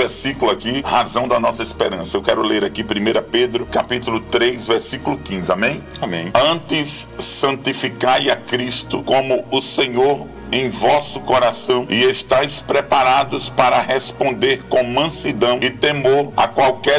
versículo aqui, razão da nossa esperança. Eu quero ler aqui 1 Pedro, capítulo 3, versículo 15. Amém? Amém. Antes, santificai a Cristo como o Senhor em vosso coração, e estáis preparados para responder com mansidão e temor a qualquer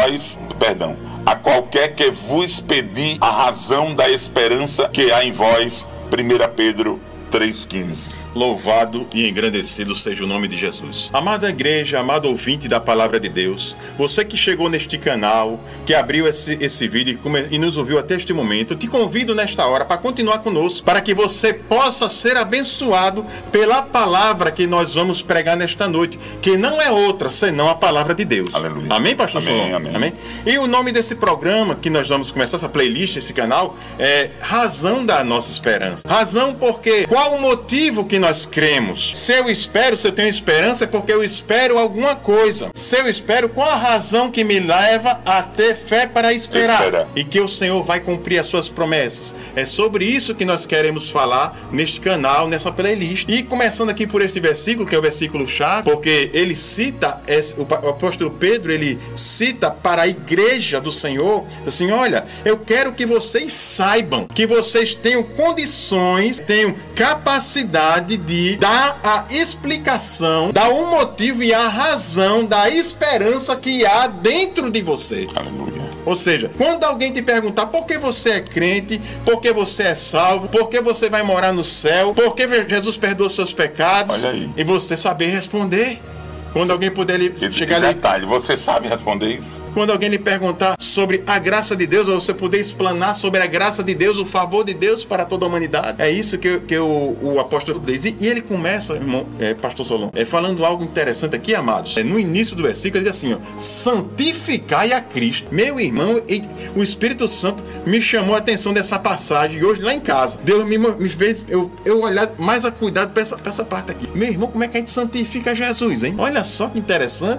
que vos pedir a razão da esperança que há em vós. 1 Pedro 3,15. Louvado e engrandecido seja o nome de Jesus. Amada igreja, amado ouvinte da palavra de Deus, você que chegou neste canal, que abriu esse vídeo e nos ouviu até este momento, te convido nesta hora para continuar conosco, para que você possa ser abençoado pela palavra que nós vamos pregar nesta noite, que não é outra senão a palavra de Deus. Aleluia. Amém, pastor Amém, Solon? amém. Amém. E o nome desse programa que nós vamos começar, essa playlist, esse canal, é Razão da Nossa Esperança. Razão porque qual o motivo que nós cremos? Se eu tenho esperança, é porque eu espero alguma coisa. Se eu espero, qual a razão que me leva a ter fé para esperar? E que o Senhor vai cumprir as suas promessas. É sobre isso que nós queremos falar neste canal, nessa playlist. E começando aqui por este versículo, que é o versículo chave, porque ele cita, o apóstolo Pedro, ele cita para a igreja do Senhor, assim, olha, eu quero que vocês saibam, que vocês tenham condições, tenham capacidade de dar a explicação, dar o motivo e a razão da esperança que há dentro de você. Aleluia. Ou seja, quando alguém te perguntar por que você é crente, por que você é salvo, por que você vai morar no céu, por que Jesus perdoa seus pecados, olha aí, e você saber responder. Quando alguém puder chegar ali... Detalhe, você sabe responder isso? Quando alguém lhe perguntar sobre a graça de Deus, ou você puder explanar sobre a graça de Deus, o favor de Deus para toda a humanidade. É isso que o apóstolo diz. E ele começa, irmão, pastor Solon, falando algo interessante aqui, amados. No início do versículo, ele diz assim, ó, santificai a Cristo. Meu irmão, o Espírito Santo me chamou a atenção dessa passagem hoje lá em casa. Deus me fez eu olhar mais a cuidado para essa parte aqui. Meu irmão, como é que a gente santifica Jesus, hein? Olha só que interessante.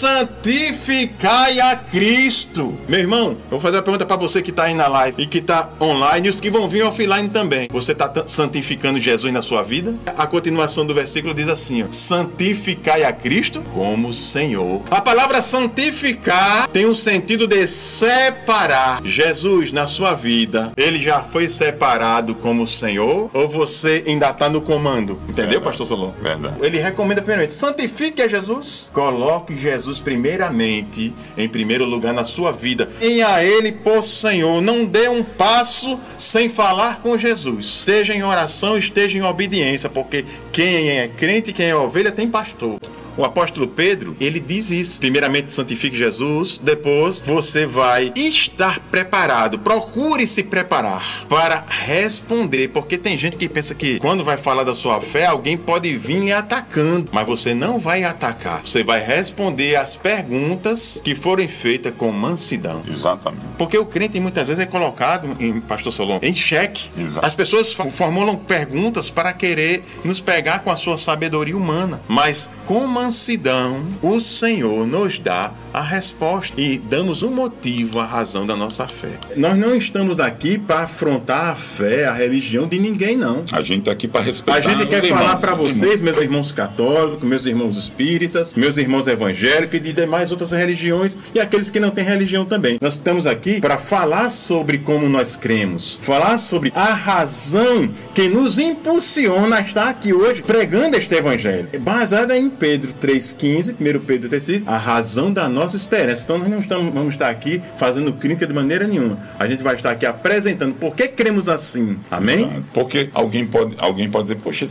Santificai a Cristo. Meu irmão, eu vou fazer uma pergunta para você que está aí na live e que está online e os que vão vir offline também. Você está santificando Jesus na sua vida? A continuação do versículo diz assim, ó, santificai a Cristo como Senhor. A palavra santificar tem um sentido de separar. Jesus na sua vida, ele já foi separado como Senhor ou você ainda está no comando? Entendeu, pastor Solon? Verdade. Ele recomenda primeiramente, santifique a Jesus. Coloque Jesus primeiramente, em primeiro lugar na sua vida. Tenha ele por Senhor. Não dê um passo sem falar com Jesus. Esteja em oração, esteja em obediência, porque quem é crente, quem é ovelha, tem pastor. O apóstolo Pedro, ele diz isso. Primeiramente, santifique Jesus. Depois, você vai estar preparado. Procure se preparar para responder. Porque tem gente que pensa que quando vai falar da sua fé, alguém pode vir lhe atacando. Mas você não vai atacar. Você vai responder as perguntas que forem feitas com mansidão. Exatamente. Porque o crente muitas vezes é colocado, pastor Solon, em xeque. Exato. As pessoas formulam perguntas para querer nos pegar com a sua sabedoria humana. Mas com mansidão, o Senhor nos dá a resposta e damos um motivo, a razão da nossa fé. Nós não estamos aqui para afrontar a fé, a religião de ninguém, não. A gente está aqui para respeitar. A gente quer falar para vocês, meus irmãos católicos, meus irmãos espíritas, meus irmãos evangélicos e de demais outras religiões e aqueles que não têm religião também. Nós estamos aqui para falar sobre como nós cremos, falar sobre a razão que nos impulsiona a estar aqui hoje pregando este evangelho. Baseada em Pedro 3,15, 1 Pedro 3,15, a razão da nossa esperança. Então nós não vamos estar aqui fazendo crítica de maneira nenhuma. A gente vai estar aqui apresentando por que cremos assim. Amém? Porque alguém pode dizer, poxa,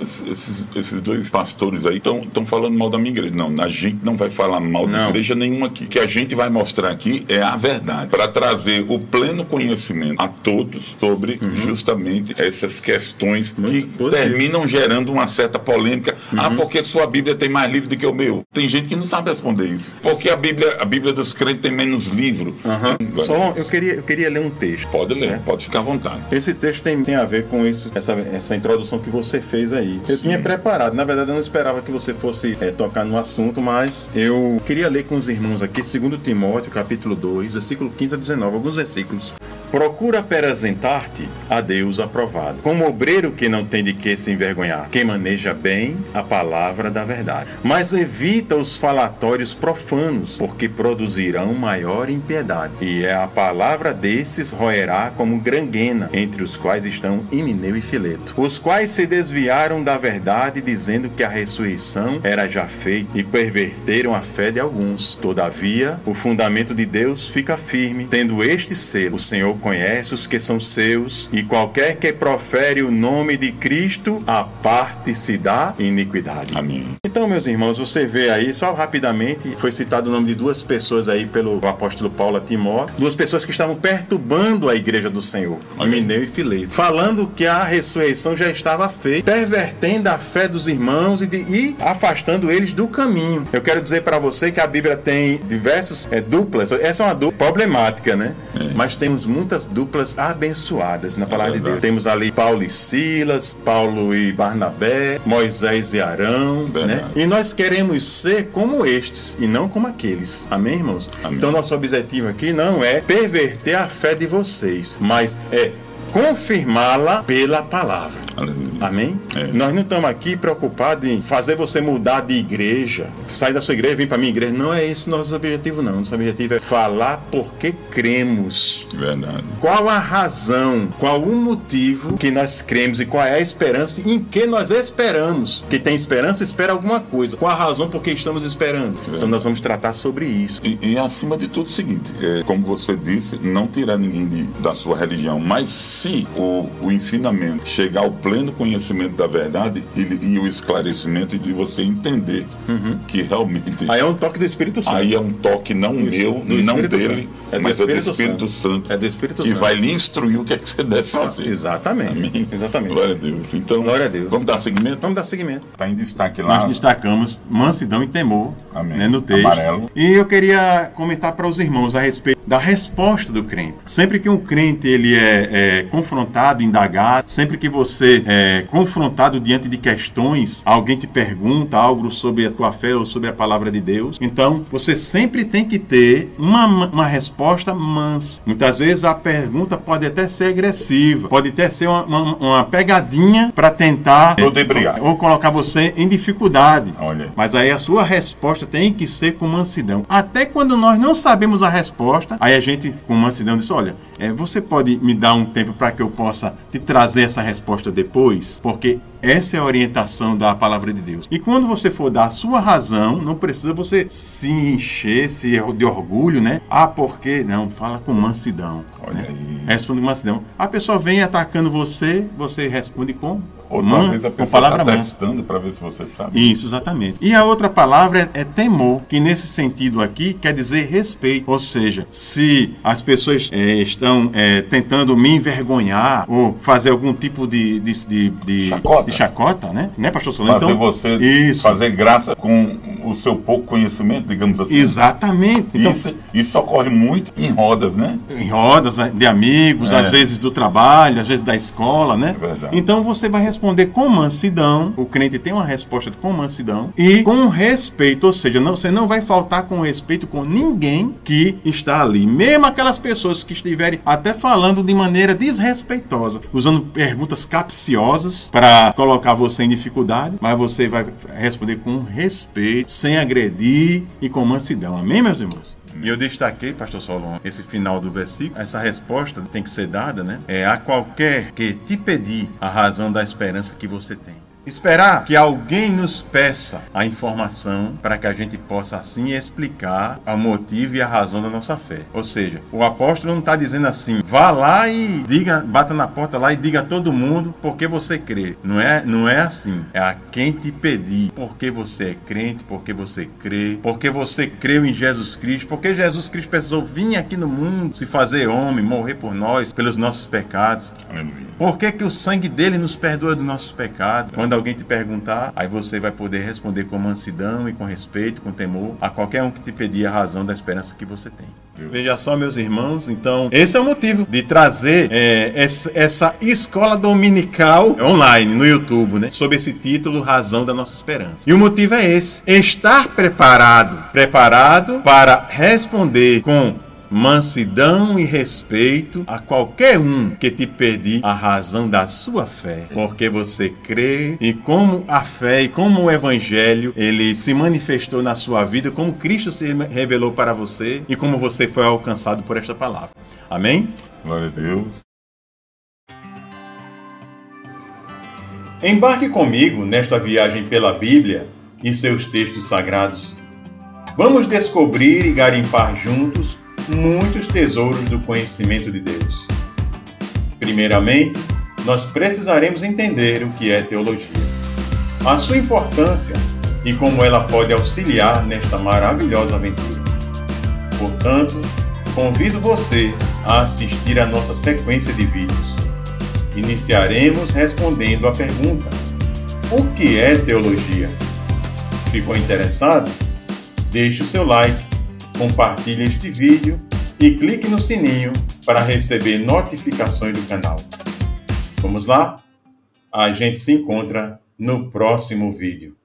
esses dois pastores aí estão falando mal da minha igreja. Não, a gente não vai falar mal de igreja nenhuma aqui. O que a gente vai mostrar aqui é a verdade, para trazer o pleno conhecimento a todos sobre justamente essas questões que terminam gerando uma certa polêmica. Porque sua Bíblia tem mais livro do que o meu. Tem gente que não sabe responder isso. Porque a Bíblia dos crentes tem menos livro. Só eu queria ler um texto. Pode ler, pode ficar à vontade. Esse texto tem a ver com isso, essa introdução que você fez aí. Eu tinha preparado. Na verdade, eu não esperava que você fosse tocar no assunto, mas eu queria ler com os irmãos aqui, 2 Timóteo, capítulo 2, versículo 15 a 19, alguns versículos. Procura apresentar-te a Deus aprovado, como obreiro que não tem de que se envergonhar, que maneja bem a palavra da verdade. Mas evita os falatórios profanos, porque produzirão maior impiedade. E a palavra desses roerá como granguena, entre os quais estão Himeneu e Fileto, os quais se desviaram da verdade, dizendo que a ressurreição era já feita, e perverteram a fé de alguns. Todavia, o fundamento de Deus fica firme, tendo este selo: o Senhor conhece os que são seus, e qualquer que profere o nome de Cristo, aparte-se da iniquidade. Amém. Então, meus irmãos, você vê aí, só rapidamente, foi citado o nome de duas pessoas aí pelo apóstolo Paulo a Timóteo, duas pessoas que estavam perturbando a igreja do Senhor, Himeneu e Fileto, falando que a ressurreição já estava feita, pervertendo a fé dos irmãos e afastando eles do caminho. Eu quero dizer para você que a Bíblia tem diversas duplas. Essa é uma dupla problemática, né? Mas temos muitas duplas abençoadas na palavra de Deus. Temos ali Paulo e Silas, Paulo e Barnabé, Moisés e Arão, né? E nós queremos ser como estes e não como aqueles. Amém, irmãos? Amém. Então nosso objetivo aqui não é perverter a fé de vocês, mas é confirmá-la pela palavra. Aleluia. Amém? Nós não estamos aqui preocupados em fazer você mudar de igreja, sair da sua igreja e vir para a minha igreja. Não é esse nosso objetivo, não. Nosso objetivo é falar porque cremos. Verdade. Qual a razão, qual o motivo que nós cremos e qual é a esperança em que nós esperamos. Quem tem esperança, espera alguma coisa. Qual a razão por que estamos esperando? Então nós vamos tratar sobre isso. E acima de tudo o seguinte, como você disse, não tirar ninguém da sua religião, mas se o ensinamento chegar ao pleno conhecimento da verdade e o esclarecimento de você entender que realmente... Aí é um toque do Espírito Santo. Aí é um toque não meu, não dele, mas é do Espírito Santo. É do Espírito que Santo. vai lhe instruir o que é que você deve fazer. Exatamente. Amém. Exatamente. Glória a Deus. Então, glória a Deus. Vamos dar seguimento? Vamos dar seguimento. Está em destaque lá. Nós destacamos mansidão e temor, né, no texto. Amarelo. E eu queria comentar para os irmãos a respeito da resposta do crente. Sempre que um crente ele é confrontado, indagado, sempre que você é confrontado diante de questões, alguém te pergunta algo sobre a tua fé ou sobre a palavra de Deus, então você sempre tem que ter uma resposta mansa. Muitas vezes a pergunta pode até ser agressiva, pode até ser uma pegadinha para tentar ou colocar você em dificuldade. Olha. Mas aí a sua resposta tem que ser com mansidão. Até quando nós não sabemos a resposta, aí a gente com mansidão diz: olha, você pode me dar um tempo para que eu possa te trazer essa resposta depois? Porque essa é a orientação da palavra de Deus. E quando você for dar a sua razão, não precisa você se encher de orgulho, né? Porque não, fala com mansidão. Olha né? aí. Responde com mansidão. A pessoa vem atacando você responde com talvez a pessoa palavra está testando para ver se você sabe. Isso, exatamente. E a outra palavra é temor, que nesse sentido aqui quer dizer respeito. Ou seja, se as pessoas estão tentando me envergonhar ou fazer algum tipo de chacota, né? Né, pastor Solano? Fazer você fazer graça com o seu pouco conhecimento, digamos assim. Exatamente. Então, isso ocorre muito em rodas, né? Em rodas de amigos, às vezes do trabalho, às vezes da escola, né? É verdade. Então você vai responder com mansidão. O crente tem uma resposta com mansidão e com respeito, ou seja, você não vai faltar com respeito com ninguém que está ali, mesmo aquelas pessoas que estiverem até falando de maneira desrespeitosa, usando perguntas capciosas para colocar você em dificuldade, mas você vai responder com respeito, sem agredir e com mansidão. Amém, meus irmãos? E eu destaquei, pastor Solon, esse final do versículo. Essa resposta tem que ser dada, né? A qualquer que te pedir a razão da esperança que você tem. Esperar que alguém nos peça a informação para que a gente possa assim explicar o motivo e a razão da nossa fé. Ou seja, o apóstolo não está dizendo assim: vá lá e diga, bata na porta lá e diga a todo mundo porque você crê. Não é assim. É a quem te pedir porque você é crente, porque você crê, porque você creu em Jesus Cristo, porque Jesus Cristo precisou vir aqui no mundo, se fazer homem, morrer por nós, pelos nossos pecados. Aleluia. Por que o sangue dele nos perdoa dos nossos pecados? Quando alguém te perguntar, aí você vai poder responder com mansidão e com respeito, com temor, a qualquer um que te pedir a razão da esperança que você tem. Veja só, meus irmãos, então, esse é o motivo de trazer essa escola dominical online no YouTube, né? Sob esse título, Razão da Nossa Esperança. E o motivo é esse: estar preparado para responder com mansidão e respeito a qualquer um que te pedir a razão da sua fé, porque você crê e como a fé e como o evangelho ele se manifestou na sua vida, como Cristo se revelou para você e como você foi alcançado por esta palavra. Amém? Glória a Deus. Embarque comigo nesta viagem pela Bíblia e seus textos sagrados. Vamos descobrir e garimpar juntos muitos tesouros do conhecimento de Deus. Primeiramente, nós precisaremos entender o que é teologia, a sua importância e como ela pode auxiliar nesta maravilhosa aventura. Portanto, convido você a assistir a nossa sequência de vídeos. Iniciaremos respondendo a pergunta: o que é teologia? Ficou interessado? Deixe o seu like, compartilhe este vídeo e clique no sininho para receber notificações do canal. Vamos lá? A gente se encontra no próximo vídeo.